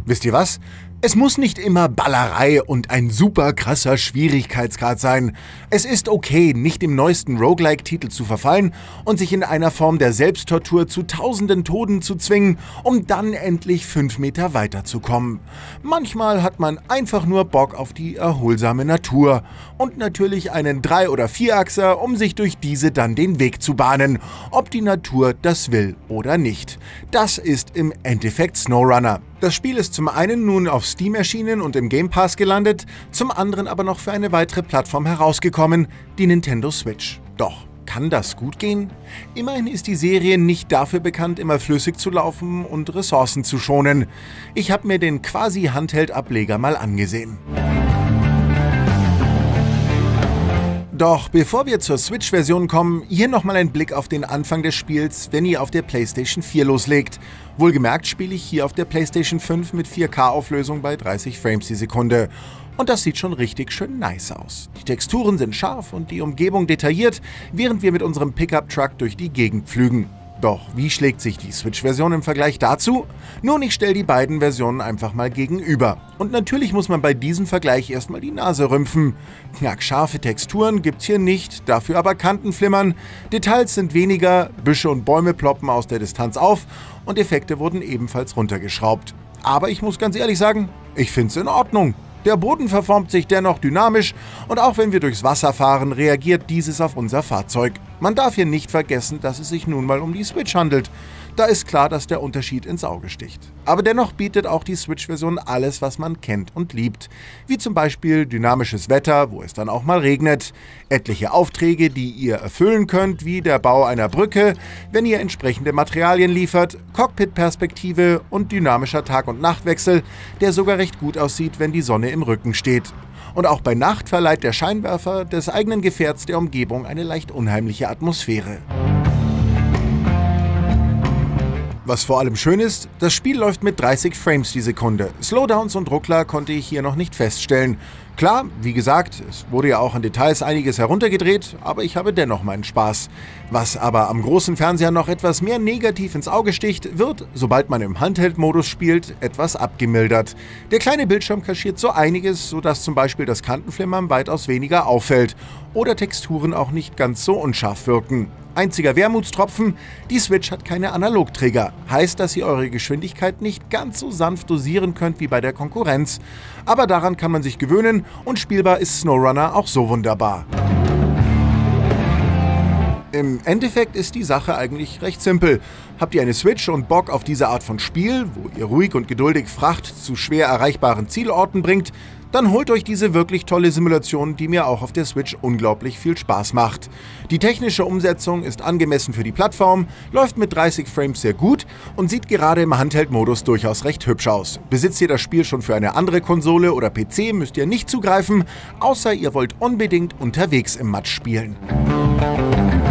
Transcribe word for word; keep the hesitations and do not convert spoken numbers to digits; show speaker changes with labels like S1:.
S1: Wisst ihr was? Es muss nicht immer Ballerei und ein super krasser Schwierigkeitsgrad sein. Es ist okay, nicht dem neuesten Roguelike-Titel zu verfallen und sich in einer Form der Selbsttortur zu tausenden Toten zu zwingen, um dann endlich fünf Meter weiterzukommen. Manchmal hat man einfach nur Bock auf die erholsame Natur und natürlich einen Drei- oder Vierachser, um sich durch diese dann den Weg zu bahnen, ob die Natur das will oder nicht. Das ist im Endeffekt SnowRunner. Das Spiel ist zum einen nun auf Steam erschienen und im Game Pass gelandet, zum anderen aber noch für eine weitere Plattform herausgekommen, die Nintendo Switch. Doch, kann das gut gehen? Immerhin ist die Serie nicht dafür bekannt, immer flüssig zu laufen und Ressourcen zu schonen. Ich habe mir den quasi Handheld-Ableger mal angesehen. Doch bevor wir zur Switch-Version kommen, hier nochmal ein Blick auf den Anfang des Spiels, wenn ihr auf der PlayStation vier loslegt. Wohlgemerkt spiele ich hier auf der PlayStation fünf mit vier K-Auflösung bei dreißig Frames die Sekunde. Und das sieht schon richtig schön nice aus. Die Texturen sind scharf und die Umgebung detailliert, während wir mit unserem Pickup-Truck durch die Gegend pflügen. Doch wie schlägt sich die Switch-Version im Vergleich dazu? Nun, ich stelle die beiden Versionen einfach mal gegenüber. Und natürlich muss man bei diesem Vergleich erstmal die Nase rümpfen. Knackscharfe Texturen gibt's hier nicht, dafür aber Kantenflimmern. Details sind weniger, Büsche und Bäume ploppen aus der Distanz auf und Effekte wurden ebenfalls runtergeschraubt. Aber ich muss ganz ehrlich sagen, ich find's in Ordnung. Der Boden verformt sich dennoch dynamisch und auch wenn wir durchs Wasser fahren, reagiert dieses auf unser Fahrzeug. Man darf hier nicht vergessen, dass es sich nun mal um die Switch handelt. Da ist klar, dass der Unterschied ins Auge sticht. Aber dennoch bietet auch die Switch-Version alles, was man kennt und liebt. Wie zum Beispiel dynamisches Wetter, wo es dann auch mal regnet, etliche Aufträge, die ihr erfüllen könnt, wie der Bau einer Brücke, wenn ihr entsprechende Materialien liefert, Cockpit-Perspektive und dynamischer Tag- und Nachtwechsel, der sogar recht gut aussieht, wenn die Sonne im Rücken steht. Und auch bei Nacht verleiht der Scheinwerfer des eigenen Gefährts der Umgebung eine leicht unheimliche Atmosphäre. Was vor allem schön ist, das Spiel läuft mit dreißig Frames die Sekunde. Slowdowns und Ruckler konnte ich hier noch nicht feststellen. Klar, wie gesagt, es wurde ja auch an Details einiges heruntergedreht, aber ich habe dennoch meinen Spaß. Was aber am großen Fernseher noch etwas mehr negativ ins Auge sticht, wird, sobald man im Handheld-Modus spielt, etwas abgemildert. Der kleine Bildschirm kaschiert so einiges, sodass zum Beispiel das Kantenflimmern weitaus weniger auffällt oder Texturen auch nicht ganz so unscharf wirken. Einziger Wermutstropfen, die Switch hat keine Analogtrigger. Heißt, dass ihr eure Geschwindigkeit nicht ganz so sanft dosieren könnt wie bei der Konkurrenz. Aber daran kann man sich gewöhnen und spielbar ist SnowRunner auch so wunderbar. Im Endeffekt ist die Sache eigentlich recht simpel. Habt ihr eine Switch und Bock auf diese Art von Spiel, wo ihr ruhig und geduldig Fracht zu schwer erreichbaren Zielorten bringt, dann holt euch diese wirklich tolle Simulation, die mir auch auf der Switch unglaublich viel Spaß macht. Die technische Umsetzung ist angemessen für die Plattform, läuft mit dreißig Frames sehr gut und sieht gerade im Handheld-Modus durchaus recht hübsch aus. Besitzt ihr das Spiel schon für eine andere Konsole oder P C, müsst ihr nicht zugreifen, außer ihr wollt unbedingt unterwegs im Matsch spielen.